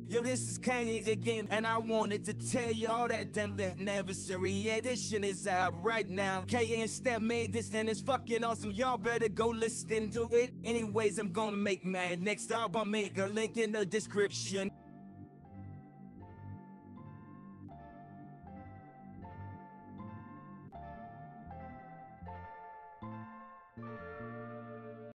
Yo, this is Kanye again, and I wanted to tell y'all that damn anniversary edition is out right now. K and Stav made this and it's fucking awesome. Y'all better go listen to it. Anyways, I'm gonna make mad next album, make a link in the description.